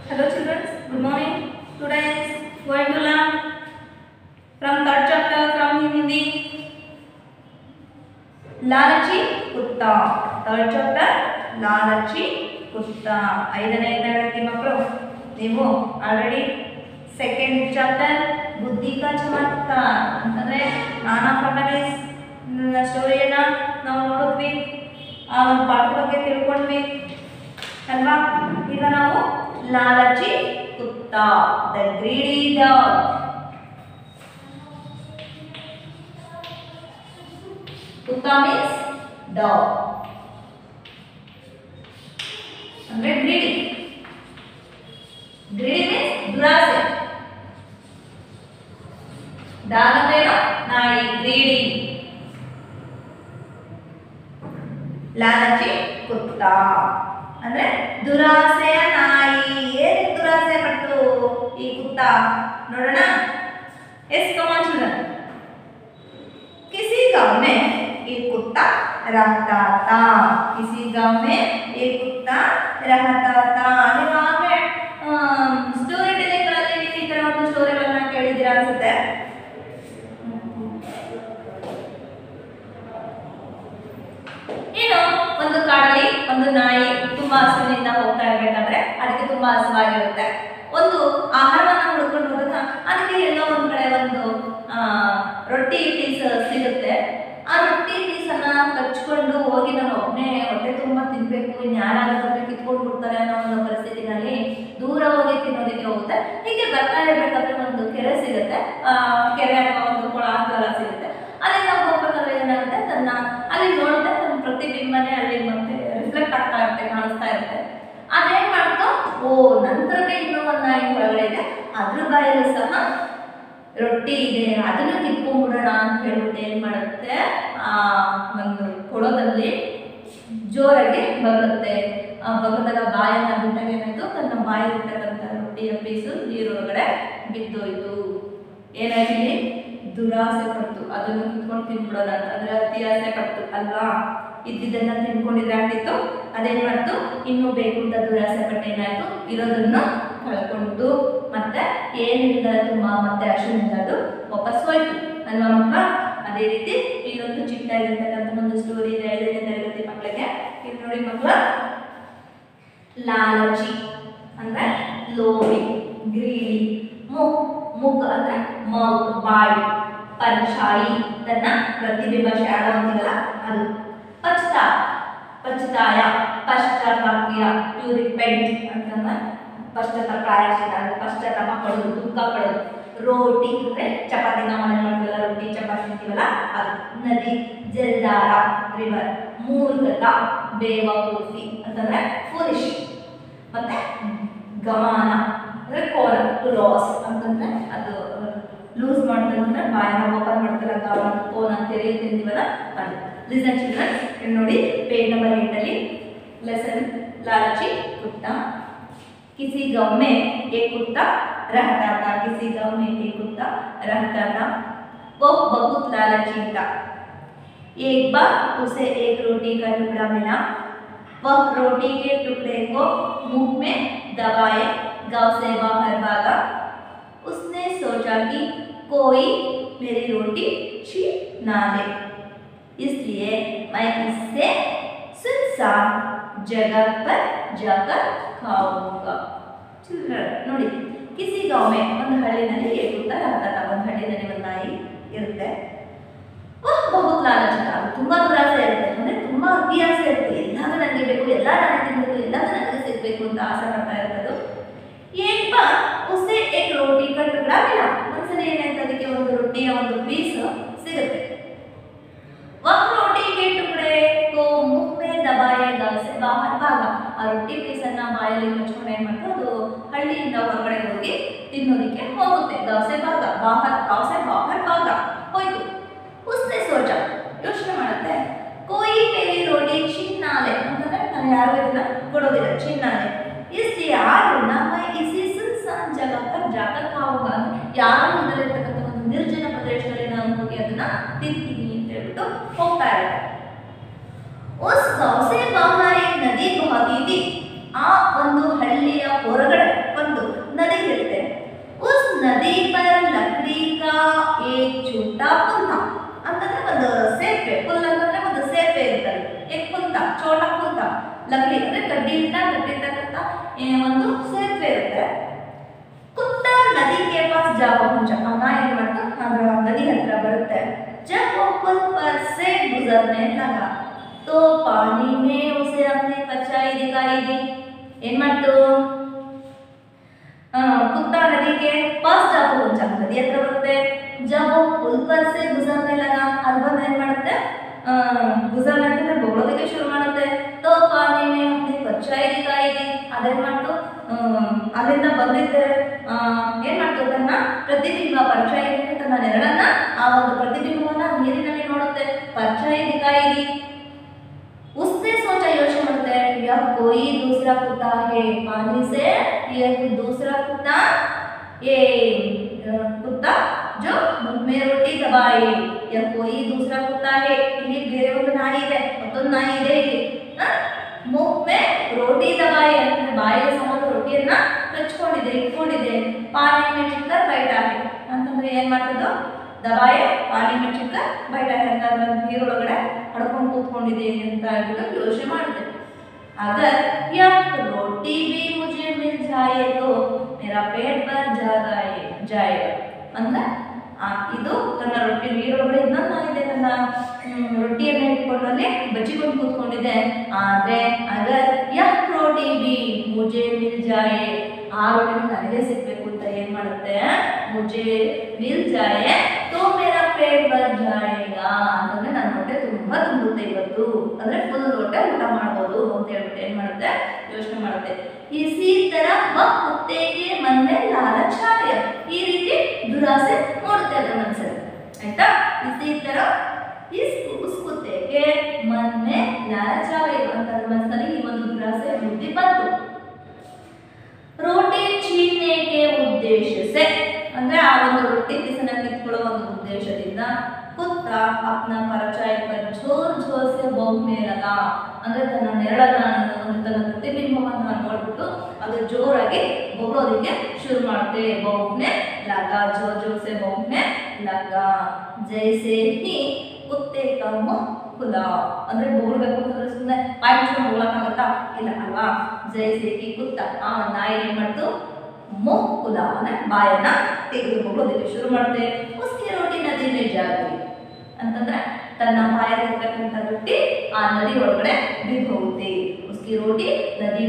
Hello children, good morning. Today is going to learn from third chapter from Hindi. लालची कुत्ता. Third chapter लालची कुत्ता. ಐದನೇ ತರಗತಿ ಮಕ್ಕಳು ನೀವು ಆಲ್ರೆಡಿ ಸೆಕೆಂಡ್ ಚಾಪ್ಟರ್ ಬುದ್ಧಿ ಕಾ ಚಮತ್ಕಾರ ಅಂತಂದ್ರೆ ನಾನಾ ಫಟನೀಸ್ ಸ್ಟೋರಿಯನ್ನ ನಾವು ನೋಡಿದ್ವಿ. ಆ ಒಂದು ಪಾಠದ ಬಗ್ಗೆ ತಿಳ್ಕೊಂಡ್ವಿ ಅಲ್ವಾ. ಈಗ ನಾವು लालची कुत्ता, the greedy dog. कुत्ता means dog. ಅಂದ್ರೆ greedy. Greedy means ದುರಾಸೆ. Dog ಅಂದ್ರೇನು? ನಾಯಿ, greedy. लालची कुत्ता ಅಂದ್ರೆ ದುರಾಸೆಯ ನಾಯಿ. ಏನು ದುರಾಸೆ ಪಟ್ಟು ಈ ಕುತ್ತ ನೋಡೋಣ. Yes come on children. किसी गांव में एक कुत्ता रहता था. किसी गांव में एक कुत्ता रहता था. ನೀವಾಗಲೇ ಸ್ಟೋರಿ ಟೆಲಿಂಗ್ಗಳಲ್ಲಿ ನೀವು ಈ ತರ ಒಂದು ಸ್ಟೋರಿಗಳನ್ನ ಕೇಳಿದ್ದೀರಾ ಅನ್ಸುತ್ತೆ. ಏನು ಒಂದು ಕಾಡಲ್ಲಿ ಒಂದು ನಾಯಿ ತುಂಬಾ ಹಸುವಿನಿಂದ ಹೋಗ್ತಾ ಇರ್ಬೇಕಾದ್ರೆ ಅದಕ್ಕೆ ತುಂಬಾ ಹಸುವಾಗಿರುತ್ತೆ. ಒಂದು ಆಹಾರವನ್ನ ಹುಡ್ಕೊಂಡು ಹೋದಾಗ ಅದಕ್ಕೆ ಎಲ್ಲೋ ಒಂದ್ ಕಡೆ ಒಂದು ರೊಟ್ಟಿ ಪೀಸ್ ಸಿಗುತ್ತೆ. ಆ ರೊಟ್ಟಿ ಪೀಸನ್ನ ಕಚ್ಕೊಂಡು ಹೋಗಿ ನಾನು ಒಬ್ಬನೇ ಹೊಟ್ಟೆ ತುಂಬಾ ತಿನ್ಬೇಕು, ಇನ್ಯಾರಾದ್ರೂ ಕಿತ್ಕೊಂಡು ಬಿಡ್ತಾರೆ ಅನ್ನೋ ಒಂದು ಪರಿಸ್ಥಿತಿನಲ್ಲಿ ದೂರ ಹೋಗಿ ತಿನ್ನೋದಕ್ಕೆ ಹೋಗುತ್ತೆ. ಹೀಗೆ ಬರ್ತಾ ಇರ್ಬೇಕಾದ್ರೆ ಒಂದು ಕೆರೆ ಸಿಗುತ್ತೆ. ಕೆರೆ ಅಥವಾ ಒಂದು ಕೊಳ ಸಿಗುತ್ತೆ. ಅಲ್ಲಿ ನಾವು ಹೋಗ್ಬೇಕಾದ್ರೆ ಏನಾಗುತ್ತೆ, ತನ್ನ ಅಲ್ಲಿ ನೋಡುತ್ತೆ, ತನ್ನ ಪ್ರತಿಬಿಂಬನೆ ಅಲ್ಲಿ ಮತ್ತೆ ರಿಫ್ಲೆಕ್ಟ್ ಆಗ್ತಾ ಇರುತ್ತೆ, ಕಾಣಿಸ್ತಾ ಇರುತ್ತೆ. ಅದೇನ್ ಮಾಡ್ತು, ಓ ನಂತರನೇ ಇನ್ನೂ ಒಂದು ನಾಯಿ ಒಳಗಡೆ ಇದೆ, ಅದ್ರ ಬಾಯಲ್ಲಿ ಸಹ ರೊಟ್ಟಿ ಇದೆ, ಅದನ್ನ ಕಿತ್ಕೊಂಡ್ಬಿಡೋಣ ಅಂತ ಹೇಳ್ಬಿಟ್ಟು ಏನ್ ಮಾಡುತ್ತೆ, ಆ ಒಂದು ಕೊಳದಲ್ಲಿ ಜೋರಾಗಿ ಬರುತ್ತೆ. ಬಗದಾಗ ಬಾಯನ್ನ ಬಿಟ್ಟಾಗ ಏನಾಯ್ತು, ತನ್ನ ಬಾಯಿರ್ತಕ್ಕಂಥ ರೊಟ್ಟಿಯ ಪೀಸು ನೀರೊಳಗಡೆ ಬಿದ್ದೋಯ್ತು. ಏನಾಯ್ತು, ಇಲ್ಲಿ ದುರಾಸೆ ಪಡ್ತು, ಅದನ್ನು ಕಿತ್ಕೊಂಡು ತಿನ್ಬಿಡೋಣ ಅಂತ, ಅಂದ್ರೆ ಅತಿ ಆಸೆ ಪಡ್ತು ಅಲ್ವಾ. ಇದ್ದಿದ್ದನ್ನ ತಿನ್ಕೊಂಡಿದ್ರೆ ಆಗ್ತಿತ್ತು, ಅದೇನ್ ಮಾಡ್ತು, ಇನ್ನೂ ಬೇಕು ಅಂತ ದುರಾಸೆ ಪಟ್ಟು ಏನಾಯ್ತು, ಇರೋದನ್ನು ಕಳ್ಕೊಂಡು ಮತ್ತೆ ಏನಿಲ್ಲ ತುಂಬಾ ಮತ್ತೆ ಹಸುವಿನಿಂದ ಅದು ವಾಪಸ್ ಹೋಯ್ತು ಅಲ್ವಾ ಮಕ್ಕಳ. ಅದೇ ರೀತಿ ಇಲ್ಲೊಂದು ಚಿಕ್ಕದಾಗಿರ್ತಕ್ಕಂಥ ಒಂದು ಸ್ಟೋರಿ ಇದೆ 5ನೇ ತರಗತಿ ಮಕ್ಕಳಿಗೆ. ಇಲ್ಲಿ ನೋಡಿ ಮಕ್ಕಳ, ಲಾಲಚಿ ಅಂದ್ರೆ ಲೋಭಿ, ಗ್ರೀಡಿ, ಮುಖ ಅಂದ್ರೆ ಮೌತ್ ಬಾಯಿ, ಪರ್ಛಾಯಿ ತನ್ನ ಪ್ರತಿಬಿಂಬ ಶಾಡೋ ಅಂತೀವಲ್ಲ ಅದು, ಪಶ್ಚಾತ್ತಾಯ ಪಶ್ಚಾತ್ತಾಪ ಟು ರಿಪೆಂಟ್ ಅಂತಂದ್ರೆ ಪಶ್ಚಾತ್ತಾಪ ಪಡೋದು, ದುಃಖ ಪಡೋದು. ರೋಟಿ ಅಂದ್ರೆ ಚಪಾತಿ, ನಾವು ಮನೆ ಮಾಡ್ತೀವಲ್ಲ ರೊಟ್ಟಿ ಚಪಾತಿ ಅಂತೀವಲ್ಲ ಅದು. ನದಿ ಜಲ್ದಾರ ರಿವರ್. ಮೂರ್ಖತ ಬೇವಕೂಫಿ ಅಂತಂದ್ರೆ ಫೂಲಿಶ್. ಮತ್ತೆ ಗಮನ ಅಂದ್ರೆ ಕೋನ ಟು ಲಾಸ್ ಅಂತಂದ್ರೆ ಅದು ಲೂಸ್ ಮಾಡ್ತಂದ್ರೆ ಬಾಯನ್ನ ಓಪನ್ ಮಾಡ್ತಾರ, ಗಮನ ಕೋನ ತೆರೆಯುತ್ತೆ ಅಂತೀವಲ್ಲ ಅದು. ಲಿಸನ್ ಚಿಲ್ಡ್ರನ್, ನೋಡಿ ಪೇಜ್ ನಂಬರ್ 8 ಅಲ್ಲಿ लेसन लालची कुत्ता. किसी गांव में एक कुत्ता रहता था. किसी गांव में एक कुत्ता रहता था. वो बहुत लालची था. एक बार उसे एक रोटी का टुकड़ा मिला. वह रोटी के टुकड़े को मुंह में दबाए गांव से बाहर भागा. उसने सोचा कि कोई मेरी रोटी छीन ना ले, इसलिए मैं इससे सुनसान जगह पर जाकर खाऊंगा. ನೋಡಿ, ಕಿಸಿ ಗಾಂವ್ ಮೇ ಒಂದು ಹಳ್ಳಿನಲ್ಲಿ एक कुत्ता रहता था. ಒಂದು ಹಳ್ಳಿನಲ್ಲಿ ಒಂದು ನಾಯಿ ಇರುತ್ತೆ. ಬಹುತ್ ಲಾಲಚಿ, ಅದು ತುಂಬಾ ದುರಾಸೆ ಇರುತ್ತೆ, ಅಂದ್ರೆ ತುಂಬಾ ಅತಿ ಆಸೆ ಇರುತ್ತೆ. ಎಲ್ಲಾದ್ರೂ ನನಗೆ ಬೇಕು, ಎಲ್ಲ ನನಗೆ ತಿನ್ಬೇಕು, ಎಲ್ಲಾದ್ರೂ ನನಗೆ ಸಿಗ್ಬೇಕು ಅಂತ ಆಸೆ ಪಡ್ತಾ ಇರೋದು. एक बार उसे एक रोटी का टुकड़ा मिला. ಒಂದ್ಸಲ ಏನಾಯ್ತು, ಅದಕ್ಕೆ ಒಂದು ರೊಟ್ಟಿಯ ಒಂದು ಪೀಸ್ ಸಿಗುತ್ತೆ. वह रोटी के टुकड़े को मुंह में दबाए गांव से बाहर भागा. ಆ ರೊಟ್ಟಿ ಪೀಸನ್ನ ಬಾಯಲ್ಲಿ ಕಚ್ಕೊಂಡು ಏನ್ ಮಾಡ್ತು, ಅದು ಹಳ್ಳಿಯಿಂದ ಹೊರಗಡೆ ಹೋಗಿ ತಿನ್ನೋದಕ್ಕೆ ಹೋಗುತ್ತೆ. गांव से भागा, गांव से बाहर भागा ಹೋಯ್ತು. उसने सोचा, ಯೋಚನೆ ಮಾಡುತ್ತೆ, कोई मेरी रोटी छीन ना ले ಅಂತಂದ್ರೆ ನಾನು ಯಾರು ಇದನ್ನ ಕೊಡೋದಿಲ್ಲ, छीन ना ले, इसलिए ಆದ್ರಿಂದ मैं इसी सुनसान जगह पर जाकर खाऊंगा. ಯಾರು ಇಲ್ಲದಿರತಕ್ಕಂಥ ಒಂದು ನಿರ್ಜನ ಪ್ರದೇಶದಲ್ಲಿ ನಾನು ಹೋಗಿ ಅದನ್ನ ತಿಂತೀನಿ ಅಂತ ಹೇಳ್ಬಿಟ್ಟು ಹೋಗ್ತಾ ಇರುತ್ತೆ. उस गांव से बाहर एक नदी बहती थी. ಆ ಒಂದು ಹಳ್ಳಿಯ ಹೊರಗಡೆ ಲಕಡಿ ಅಂದ್ರೆ ಕಡ್ಡಿಯಿಂದ ಕಟ್ಟಿರ್ತಕ್ಕಂಥ ಒಂದು ಸೇತುವೆ ಇರುತ್ತೆ. कुत्ता नदी के पास जा पहुंचा, ಅವನ ಏನ್ ಮಾಡ್ತಾ ಅದರ ನದಿ ಹತ್ರ ಬರುತ್ತೆ. जब वो पुल पर से गुजरने लगा तो पानी में उसे अपनी परछाई दिखाई दी. ಏನ್ ಮಾಡ್ತು कुत्ता नदी के पास जा पहुंचा, ನದಿ ಹತ್ರ ಬರುತ್ತೆ. जब वो पुल पर से गुजरने लगा, ಅಲ್ಲಿ ಬಂದು ಏನ್ ಮಾಡುತ್ತೆ ಗುಜರ್ನೆ ಅಂತ ಬೊಗಳೋದಕ್ಕೆ ಶುರು ಮಾಡುತ್ತೆ. तो पानी में अपनी परछाई दिखाई दी, ಅದೇನ್ ಮಾಡ್ತು ಅಲ್ಲಿಂದ ಬಂದಿದ್ದೆ ಏನ್ ಮಾಡ್ತು ತನ್ನ ಪ್ರತಿಬಿಂಬ परछाई ತನ್ನ ನೆರಳನ್ನ ಆ ಒಂದು ಪ್ರತಿಬಿಂಬವನ್ನ ನೀರಿನಲ್ಲಿ ನೋಡುತ್ತೆ. परछाई दिखाई दी. उसने सोचा, योचನೆ ಮಾಡುತ್ತೆ, यह कोई दूसरा कुत्ता है, पानी से यह दूसरा कुत्ता, ये कुत्ता जो मुंह में रोटी दबाए, यह कोई दूसरा कुत्ता है. ಇಲ್ಲಿ ಬೇರೆ ಒಂದು ನಾಯಿ ಇದೆ, ಮತ್ತೊಂದು ನಾಯಿ ಇದೆ. ಇಲ್ಲಿ मुंह में रोटी दबाए ಅಂದ್ರೆ ಬಾಯಿಗೆ ಸಂಬಂಧ ರೊಟ್ಟಿಯನ್ನ ಕಚ್ಕೊಂಡಿದೆ, ಇಟ್ಕೊಂಡಿದೆ. ಪಾನಿ में चिक्कर बैठा है ಅಂತಂದ್ರೆ ಏನ್ ಮಾಡ್ತದೋ ದಬಾಯೆ ಪಾನಿ में चिक्कर बैठा है ಅಂತ ನೀರೊಳಗಡೆ ಹಡ್ಕೊಂಡು ಕೂತ್ಕೊಂಡಿದೆ ಅಂತ ಹೇಳ್ಬಿಟ್ಟು ಯೋಚನೆ ಮಾಡುತ್ತೆ. अगर यह रोटी भी मुझे मिल जाए तो मेरा पेट भर जाएगा ಅಂದ್ರೆ ಇದು ತನ್ನ ರೊಟ್ಟಿ ನೀರೊಳಗಡೆ ಇನ್ನೊಂದು ಇದೆ, ತನ್ನ ರೊಟ್ಟಿಯನ್ನು ಇಟ್ಕೊಂಡು ಅಲ್ಲಿ ಬಚ್ಚಿಕೊಂಡು ಕೂತ್ಕೊಂಡಿದೆ. ಆದ್ರೆ ಅಗರ್ ಯಹ ರೋಟಿ ಬಿ ಮುಜೆ ಮಿಲ್ ಜಾಯೆ, ಆ ರೊಟ್ಟಿ ನನಗೆ ಸಿಗ್ಬೇಕು ಅಂತ ಏನ್ ಮಾಡುತ್ತೆ, ಮುಜೆ ಮಿಲ್ ಜಾಯೆ ತೋ ಮೇರಾ ಪೇಟ್ ಭರ್ ಜಾಯೇಗಾ ಅಂತಂದ್ರೆ ನನ್ನ ಹೊಟ್ಟೆ ತುಂಬಾ ತುಂಬುತ್ತೆ ಇವತ್ತು, ಅಂದ್ರೆ ಫುಲ್ ಹೊಟ್ಟೆ ಊಟ ಮಾಡ್ಬೋದು ಅಂತ ಹೇಳ್ಬಿಟ್ಟು ಏನ್ ಮಾಡುತ್ತೆ ಯೋಚನೆ ಮಾಡುತ್ತೆ. इसी तरह वह कुत्ते के मन में लालच आ गया, ಈ ರೀತಿ ದುರಾಸೆ ಮೂಡುತ್ತೆ ಅದರ ಮನಸ್ಸಲ್ಲಿ, ಆಯ್ತಾ. इसी तरह उस कुत्ते के मन में लालच आ गया ಅಂತ ಅದರ ಮನಸ್ಸಲ್ಲಿ ಈ ಒಂದು ದುರಾಸೆ ಬುದ್ಧಿ ಬಂತು. रोटी छीनने के उद्देश्य से ಅಂದ್ರೆ ಆ ಒಂದು ರೊಟ್ಟಿ ಪೀಸನ್ನ ಕಿತ್ಕೊಳ್ಳೋ ಒಂದು ಉದ್ದೇಶದಿಂದ ಕುತ್ತ अपना परछाई पर जोर जोर से भौंकने लगा, ಅಂದ್ರೆ ತನ್ನ ನೆರಳನ್ನ ತನ್ನ ಪ್ರತಿಬಿಂಬವನ್ನ ನೋಡ್ಬಿಟ್ಟು ಅದು ಜೋರಾಗಿ ಬೊಗಳೋದಕ್ಕೆ ಶುರು ಮಾಡುತ್ತೆ. भौंकने लगा, जोर जोर से भौंकने लगा. जैसे ही कुत्ते का मुंह खुला, ಅಂದ್ರೆ ಬೊಗಳಬೇಕು ಅಂತಂದ್ರೆ ಸುಮ್ಮನೆ ಬಾಯಿ ಮುಚ್ಕೊಂಡು ಬೊಗಳಕ್ಕಾಗತ್ತಾ, ಇಲ್ಲ ಅಲ್ವಾ. जैसे ही कुत्ता ಆ ನಾಯಿ ಏನ್ ಮಾಡ್ತು मुंह खुला ಅಂದ್ರೆ ಬಾಯನ್ನ ತೆಗೆದು ಬೊಗಳೋದಕ್ಕೆ ಶುರು ಮಾಡುತ್ತೆ. उसकी रोटी नदी में जा गई ಅಂತಂದ್ರೆ ತನ್ನ ಬಾಯಲ್ಲಿರ್ತಕ್ಕಂಥ ರೊಟ್ಟಿ ಆ ನದಿ ಒಳಗಡೆ ಬಿದ್ದು ಹೋಗುತ್ತೆ. उसकी रोटी नदी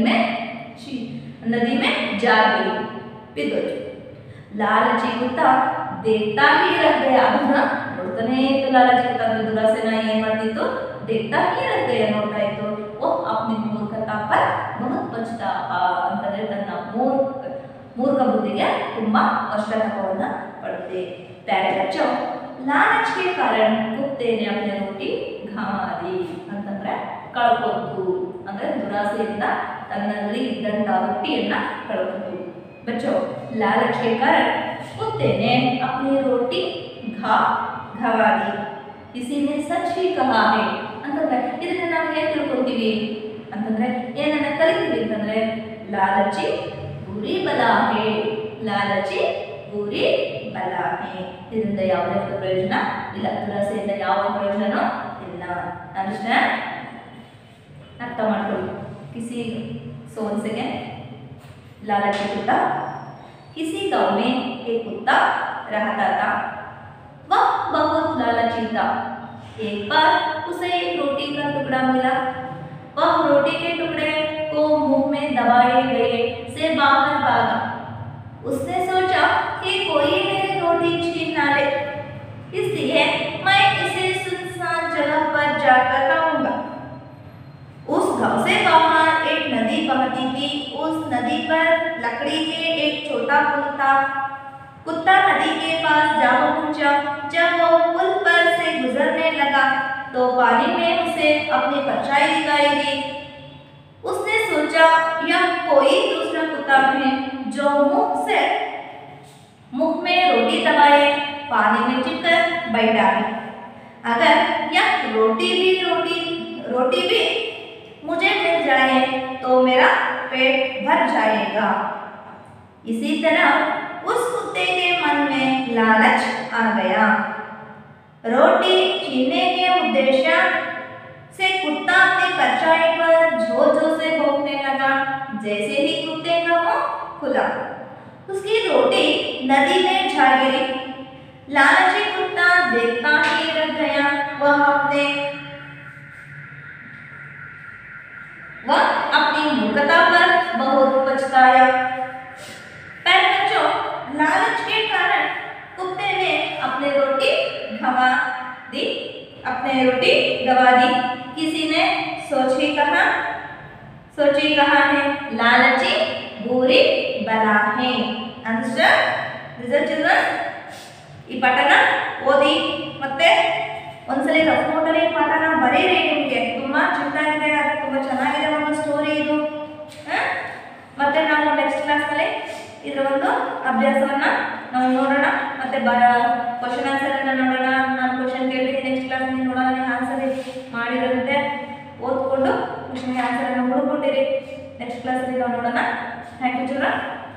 में जा गई, ಬಿದ್ದೋಯ್ತು. लालची कुत्ता देखता ही रह गया, ಅದನ್ನ ನೋಡ್ತಾನೆ ಇತ್ತು. लालची कुत्ता ಅಂದ್ರೆ ದುರಾಸೆನ ಏನ್ ಮಾಡ್ತಿತ್ತು, देखता ही रह गया, ನೋಡ್ತಾ ಇತ್ತು. वो अपनी मूर्खता पर बहुत पछतावा ಅಂತಂದ್ರೆ ತನ್ನ ಮೂರ್ಖ ಬುದ್ಧಿಗೆ ತುಂಬಾ ಪಶ್ಚಾತ್ತಾಪವನ್ನ ಪಡುತ್ತೆ. प्यारे बच्चों, लालच के कारण कुत्ते ने अपनी रोटी गंवा दी ಅಂತಂದ್ರೆ ಕಳ್ಕೊಂತು, ಅಂದ್ರೆ ದುರಾಸೆಯಿಂದ ತನ್ನಲ್ಲಿ ಇದ್ದಂತ ರೊಟ್ಟಿಯನ್ನ ಕಳ್ಕೊಂತು. बच्चों, लालच के कारण कुत्ते ने अपनी रोटी गंवा दी. किसी ने सच ही कहा है ಅಂತಂದ್ರೆ ಇದನ್ನ ನಾವು ಹೇಗೆ ತಿಳ್ಕೊಂತೀವಿ ಅಂತಂದ್ರೆ ಏನನ್ನ ಕಲಿತೀವಿ ಅಂತಂದ್ರೆ लालची बुरी बला है, लालची बुरी बला है. ಇದರಿಂದ ಯಾವುದೇ ಪ್ರಯೋಜನ ಇಲ್ಲ, ದುರಾಸೆಯಿಂದ ಯಾವ ಪ್ರಯೋಜನನೂ ಇಲ್ಲ. ಅಂಡರ್ಸ್ಟ್ಯಾಂಡ್, ಅರ್ಥ ಮಾಡ್ಕೊಳ್ಳಿ. किसी सोन सेकेंड. लालची कुत्ता. किसी गांव में एक कुत्ता रहता था, वह बहुत लालची था. एक बार उसे एक रोटी का टुकड़ा मिला, वह रोटी के टुकड़े को मुंह में दबाए गए से बाहर भागा. उसने सोचा कि कोई मेरी रोटी छीन ना ले, इसलिए मैं इसे सुनसान जगह पर जाकर खाऊंगा. उस गांव से बाहर एक नदी बहती थी. उस नदी पर लकड़ी के एक छोटा पुल था. कुत्ता नदी के पास जा पहुंचा. जब वो पुल पर से गुजरने लगा तो पानी में उसे अपनी परछाई दिखाई दी. उसने सोचा यह कोई दूसरा कुत्ता है जो मुंह में रोटी दबाए पानी में चिपकर बैठा है. अगर यह रोटी भी मुझे मिल जाए तो मेरा पेट भर जाएगा. इसी तरह उस कुत्ते के मन में लालच आ गया. रोटी छीनने के उद्देश्य से कुत्ता अपनी परछाई पर जोर जोर जैसे ही कुत्ते का मुंह खुला उसकी रोटी नदी में जा गिरी। लालची कुत्ता देखता ही रह गया। वह अपनी मूर्खता पर बहुत पछताया। पर बच्चों, लालच के कारण कुत्ते ने अपनी रोटी गवा दी। किसी ने सोची कहा है लालची बुरी बला है। Understand this children? ಈ ಪಾಠನ ಓದಿ ಮತ್ತೆ ಒಂದ್ಸಲಿ ರಫ್ ನೋಟಲ್ಲಿ ಈ ಪಾಠನ ಬರೀರಿ. ನಿಮಗೆ ತುಂಬಾ ಚೆನ್ನಾಗಿದೆ, ಒಂದು ಸ್ಟೋರಿ ಇದು. ಮತ್ತೆ ನಾವು ನೆಕ್ಸ್ಟ್ ಕ್ಲಾಸ್ನಲ್ಲಿ ಇದರ ಒಂದು ಅಭ್ಯಾಸವನ್ನ ನಾವು ನೋಡೋಣ. ಮತ್ತೆ ಕ್ವಶನ್ ಆನ್ಸರ್ ಅನ್ನ ನೋಡೋಣ. ನಾನು ಕ್ವಶನ್ ಕೇಳ್ತೀನಿ, ನೆಕ್ಸ್ಟ್ ಕ್ಲಾಸ್ನಲ್ಲಿ ನೋಡೋಣ. ನೀವು ಆನ್ಸರ್ ಮಾಡಿರುತ್ತೆ ಓದ್ಕೊಂಡು ಕ್ವಶನ್ಗೆ ಆನ್ಸರ್ ಅನ್ನು ಹುಡುಕೊಂಡಿರಿ. ನೆಕ್ಸ್ಟ್ ಕ್ಲಾಸಲ್ಲಿ ನಾವು ನೋಡೋಣ. Thank you children.